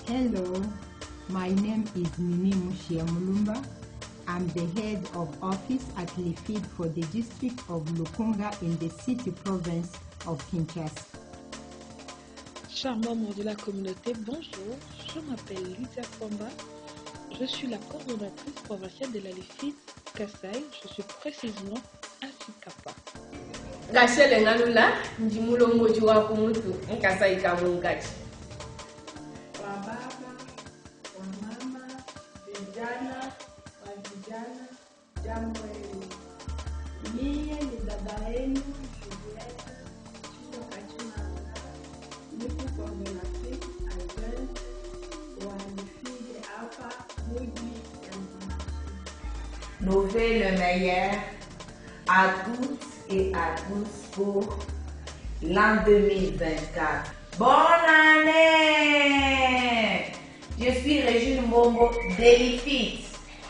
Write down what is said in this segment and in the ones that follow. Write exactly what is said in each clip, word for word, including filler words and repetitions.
Hello, my name is Mimi Mushia Mulumba. I'm the head of office at Lifid for the district of Lukunga in the city province of Kinshasa. Chers membres de la communauté, bonjour, je m'appelle Lydia Famba, je suis la coordonnatrice provinciale de la Lifid Kasai, je suis précisément à Chikapa. Ngashele ngalula njimulongoji wa kumutu nkasai kamungaji. Wababa, wamama, vijana, wavijana, jambo hili. Mie ni dada yenu Julieta Chino Kachimanga, nipo coordinatrice adjointe wa Lifid hapa mji ya Mzumaki. Nous fait le meilleur à toutes et à tous pour l'an deux mille vingt-quatre. Bonne année! Je suis Régine Mbombo de Lifid.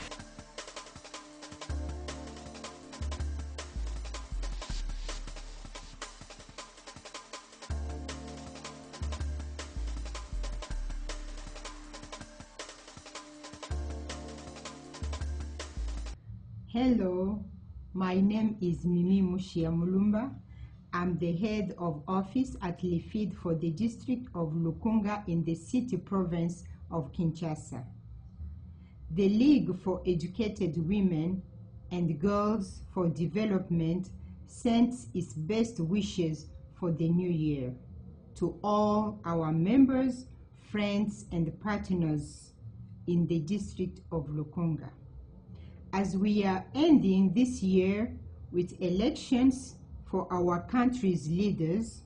Hello, my name is Mimi Mushia Mulumba. I'm the head of office at Lifid for the district of Lukunga in the city province of Kinshasa. The League for Educated Women and Girls for Development sends its best wishes for the new year to all our members, friends, and partners in the district of Lukunga. As we are ending this year with elections for our country's leaders,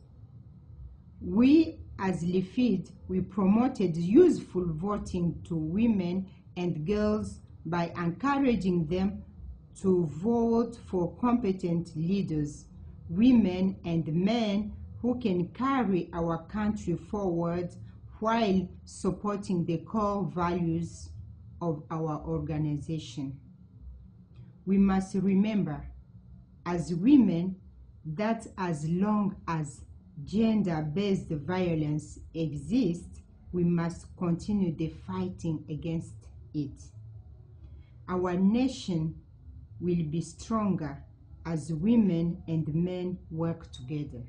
we as Lifid, we promoted useful voting to women and girls by encouraging them to vote for competent leaders, women and men who can carry our country forward while supporting the core values of our organization. We must remember, as women, that as long as gender-based violence exists, we must continue the fighting against it. Our nation will be stronger as women and men work together.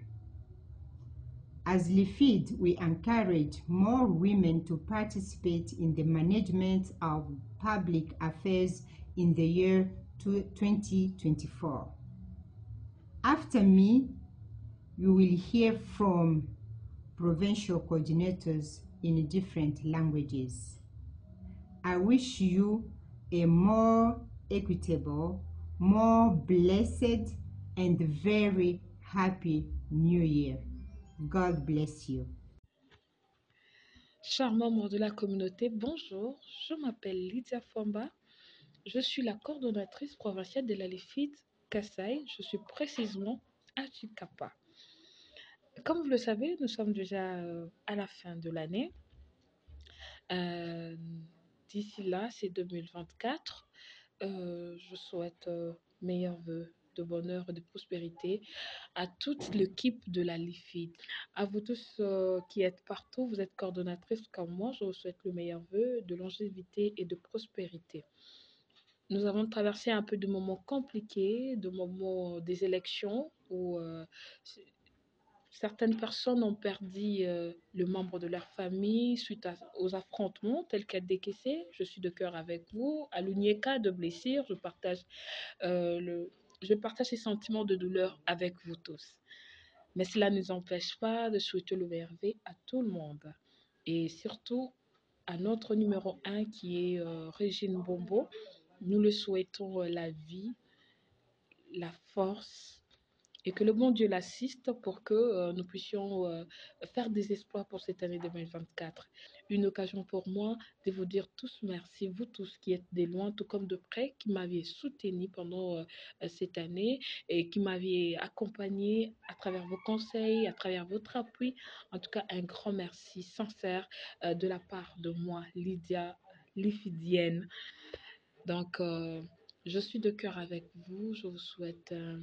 As Lifid, we encourage more women to participate in the management of public affairs in the year twenty twenty-four. After me, you will hear from provincial coordinators in different languages. I wish you a more equitable, more blessed, and very happy New Year. God bless you. Chers membres de la communauté, bonjour, je m'appelle Lydia Famba. Je suis la coordonnatrice provinciale de la Lifid Kasai. Je suis précisément à Chikapa. Comme vous le savez, nous sommes déjà à la fin de l'année. Euh, D'ici là, c'est deux mille vingt-quatre. Euh, je souhaite euh, meilleurs vœux de bonheur et de prospérité à toute l'équipe de la Lifid. À vous tous euh, qui êtes partout, vous êtes coordonnatrices comme moi, je vous souhaite le meilleur vœu de longévité et de prospérité. Nous avons traversé un peu de moments compliqués, de moments des élections où euh, certaines personnes ont perdu euh, le membre de leur famille suite à, aux affrontements tels qu'à décaissé. Je suis de cœur avec vous. À l'Unieka de blessures, je partage, euh, le, je partage ces sentiments de douleur avec vous tous. Mais cela ne nous empêche pas de souhaiter le meilleur vœu à tout le monde. Et surtout à notre numéro un qui est euh, Régine Mbombo. Nous le souhaitons la vie, la force et que le bon Dieu l'assiste pour que euh, nous puissions euh, faire des espoirs pour cette année deux mille vingt-quatre. Une occasion pour moi de vous dire tous merci, vous tous qui êtes de loin, tout comme de près, qui m'aviez soutenu pendant euh, cette année et qui m'aviez accompagné à travers vos conseils, à travers votre appui. En tout cas, un grand merci sincère euh, de la part de moi, Lydia, Lifidienne. Donc, euh, je suis de cœur avec vous. Je vous souhaite un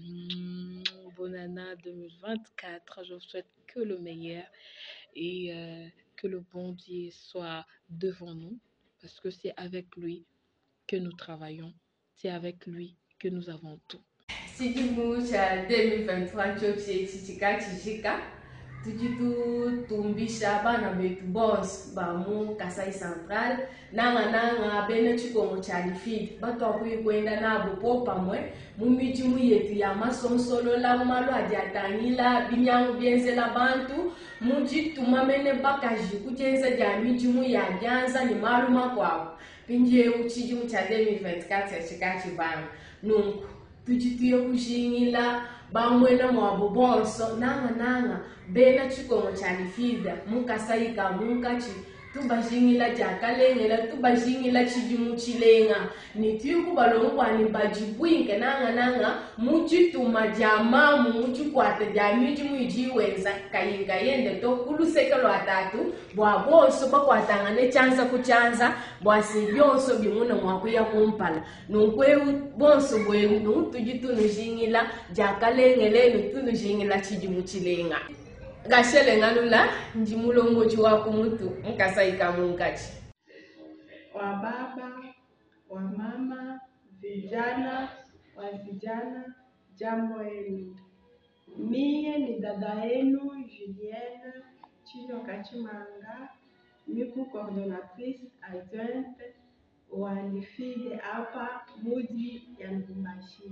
bon année deux mille vingt-quatre. Je vous souhaite que le meilleur et euh, que le bon Dieu soit devant nous, parce que c'est avec lui que nous travaillons, c'est avec lui que nous avons tout. Sikimu cha deux mille vingt-trois choche chichika chichika tujitu tumbisha bana betu boss ba mu Kasai Central nanga nanga bene chikongo cha Lifid bato akuyi kwenda nabo po pamwe mu mijimu yetu ya masomsolo la malo adiatangila binyangu bienzela bantu mujitu mamene bakaji kujenza ja mijimu ya byanza ni maluma kwao pinje uchijimu cha deux mille vingt-quatre chichika chibana nunku tujitiyo kushingila bamwena mwabo bonso nanga nanga bena chikongo cha Lifida mukasaika munkachi tubashingila jakalengela tubashingila chijimu chilenga nitiku balongwani bajibwinke nanga nanga muchituma jamamu muchikwata jamiji muijiwenza kayinga yende tokulusekelo atatu bwa bonso bakwatanga ne chanza kuchanza bwasi byonso bimuna mwakuya kumpala nunkwewu bonso bwewu nutujitunushingila jakalengele nutunujingila chijimu chilenga gashele ngalula njimulongoji wako mutu mkasaika mungachi wa baba, wa mama, vijana, wa vijana, jambo yenu. Mie ni dada yenu Julienne Chino Kachimanga, miku coordonnatrice adjointe wa Lifide hapa muji ya Lubumbashi.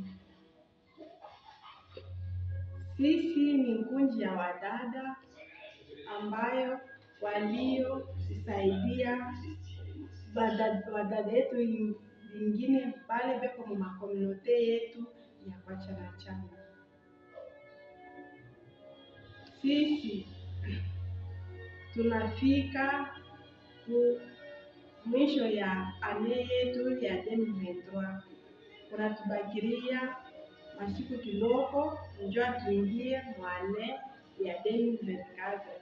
Sisi ni kundi ya wadada ambayo waliosaidia wadada yetu wengine pale beko mu makomunote yetu ya kwa Chana Chana. Sisi tunafika ku mwisho ya ane yetu ya deux mille vingt-trois. Unatubakiria masiku kidogo njoo tuingie mwane ya deux mille vingt-quatre.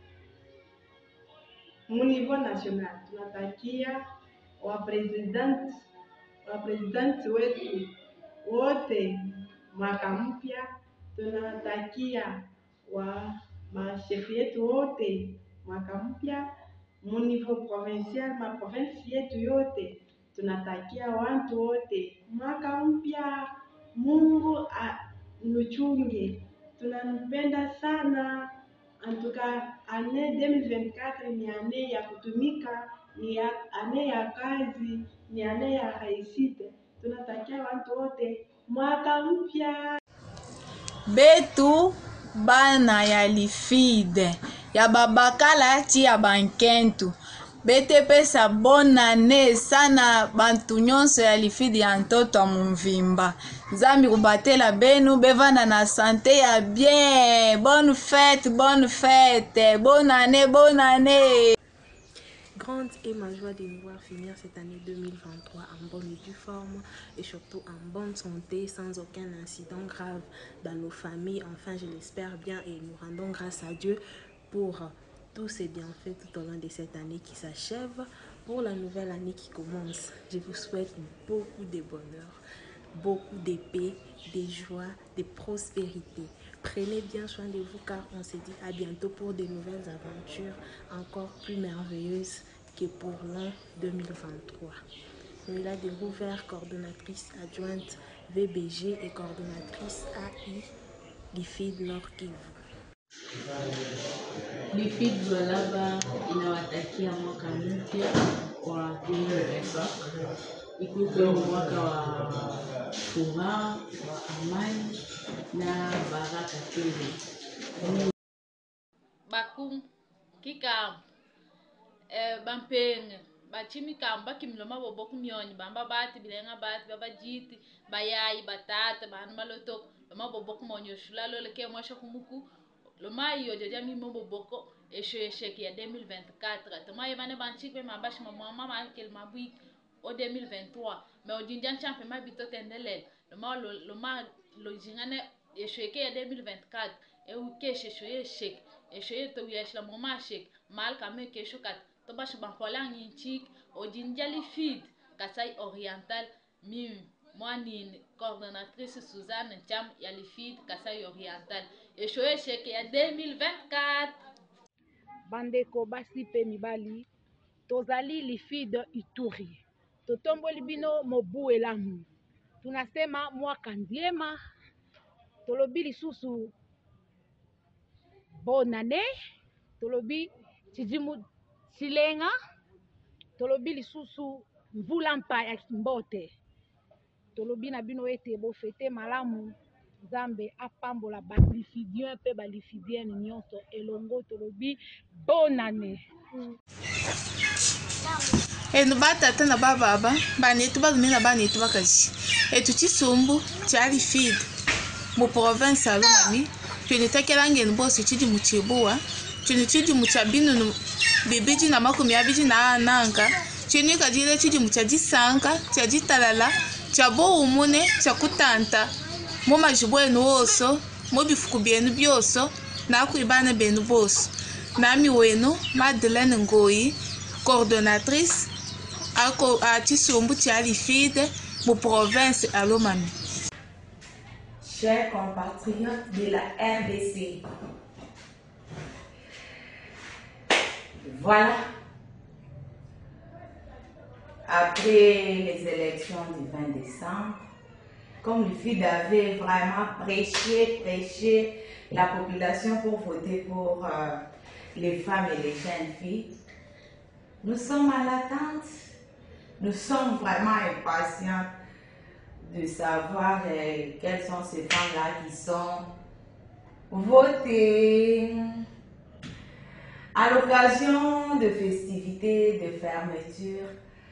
Mu niveau national tunatakia wa president wa president wetu wote mwaka mpya. Tunatakia wa mashefu yetu wote mwaka mpya. Mu niveau provincial ma province yetu yote tunatakia watu wote mwaka mpya. Mungu anuchunge, tunampenda sana. Antuka ane deux mille vingt-quatre ni ane ya kutumika, ni ane ya kazi, ni ane ya haisite. Tunatakia watu wote mwaka mpya. Betu bana ya Lifide ya babakala ti ya bankentu bete pesa bonane sana bantu nyonso ya Lifide ya ntoto ya mumvimba. Nzambi kubatela benu bevana na santé ya bien. Bonne fête, bonne fête, bonne année, bonne année. Grande est ma joie de nous voir finir cette année deux mille vingt-trois en bonne et due forme et surtout en bonne santé, sans aucun incident grave dans nos familles. Enfin, je l'espère bien et nous rendons grâce à Dieu pour tous ces bienfaits tout au long de cette année qui s'achève. Pour la nouvelle année qui commence, je vous souhaite beaucoup de bonheur, beaucoup de paix, de joie, de prospérité. Prenez bien soin de vous car on se dit à bientôt pour de nouvelles aventures encore plus merveilleuses que pour l'an deux mille vingt-trois. Mila de Rouvert, coordonnatrice adjointe V B G et coordonnatrice A I Lifid Nord Kivu. Lifid Lualaba inawatakia mwaka mpya wa deux mille vingt-quatre. Ikuwe mwaka wa furaha, wa amani na baraka tele. Bakum kikam eh bampenge bachimi kamba kimloma boboku myonyi bamba bati bilenga bati baba jiti bayayi batata bana maloto bama boboku monyo shulalo leke mwasha kumuku loma iyo joja mi moboko esho esheki ya deux mille vingt-quatre toma yevane banchikwe mabashi mama mama kel mabui o deux mille vingt-trois mais odindian champe mabito tendelel loma loma lojingane esheke ya deux mille vingt-quatre e ukeshe esho eshek esho yeto yashla mama shek mal kame kesho kat to bash bankolang inchik odindia Lifide Kasai Oriental mim mwanine coordonnatrice Suzanne Cham ya Lifide Kasai Oriental esho esheke ya deux mille vingt-quatre. bandeko basi pe mibali tozali Lifid Ituri totomboli bino mobu elamu tunasema mwaka ndiema tolobi lisusu bonne année tolobi chijimu chilenga tolobi lisusu mvula mpa ya mbote tolobi na bino ete bofete malamu Nzambe apambola balifidien pe balifidienne nyonso elongo tolobi bonne année. Eno batata na bababa banetu balumina banetu bakaji etu chisumbu cha Lifid mu province ya Lomami twene takelange nboso chidi muchibua twene chidi muchabinu bibiji na makumi abiji na ananga twene kajile chidi muchajisanka chajitalala chabo umune chakutanta mu majibu enu oso mu bifuku byenu byoso na kuibana benu boso nami wenu Madeleine Ngoyi coordonnatrice à Tisumbu Lifid pour province à Lomami. Chers compatriotes de la R D C, voilà, après les élections du vingt décembre, comme Lifid avait vraiment prêché, prêché la population pour voter pour euh, les femmes et les jeunes filles, nous sommes à l'attente, nous sommes vraiment impatients de savoir euh, quelles sont ces femmes-là qui sont votées à l'occasion de festivités de fermeture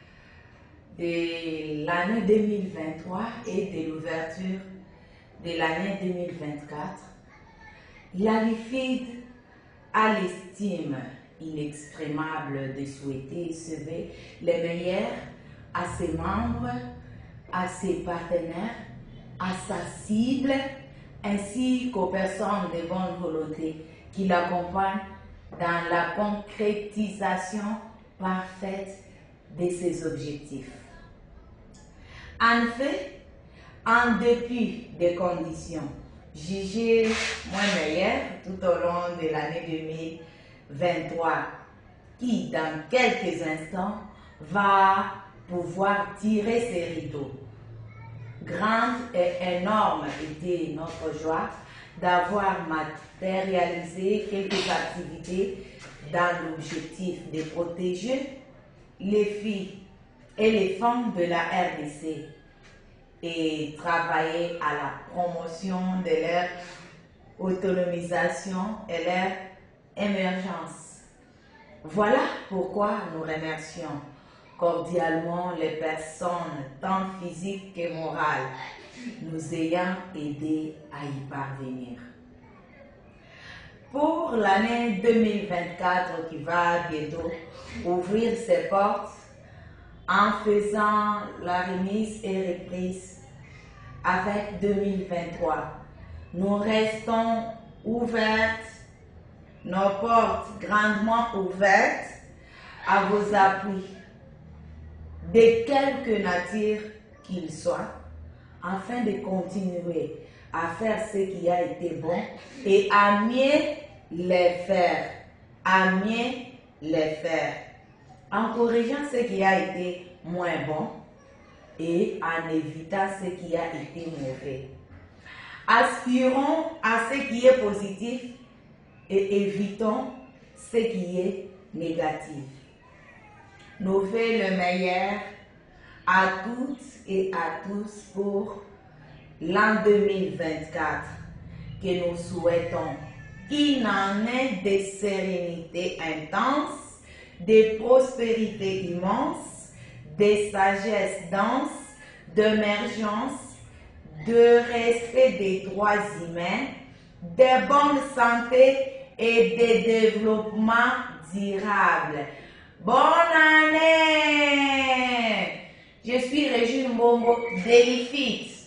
de l'année deux mille vingt-trois et de l'ouverture de l'année deux mille vingt-quatre. La Lifid a l'estime inexprimable de souhaiter sauver les meilleurs à ses membres, à ses partenaires, à sa cible, ainsi qu'aux personnes de bonne volonté qui l'accompagnent dans la concrétisation parfaite de ses objectifs. En fait, en dépit des conditions jugées moins meilleures tout au long de l'année deux mille vingt-trois, qui dans quelques instants va pouvoir tirer ses rideaux. Grande et énorme était notre joie d'avoir matérialisé quelques activités dans l'objectif de protéger les filles et les femmes de la R D C et travailler à la promotion de leur autonomisation et leur émergence. Voilà pourquoi nous remercions cordialement les personnes, tant physiques que morales, nous ayant aidés à y parvenir. Pour l'année deux mille vingt-quatre qui va bientôt ouvrir ses portes, en faisant la remise et reprise avec deux mille vingt-trois, nous restons ouvertes, nos portes grandement ouvertes à vos appuis, de quelque nature qu'ils soient, afin de continuer à faire ce qui a été bon et à mieux les faire, à mieux les faire, en corrigeant ce qui a été moins bon et en évitant ce qui a été mauvais. Aspirons à ce qui est positif et évitons ce qui est négatif. Nous faisons le meilleur à toutes et à tous pour l'an deux mille vingt-quatre que nous souhaitons une année de sérénité intense, de prospérité immense, de sagesse dense, d'émergence, de respect des droits humains, de bonne santé et de développement durable. Bonne année! Je suis Régine Mbongo de Lifid.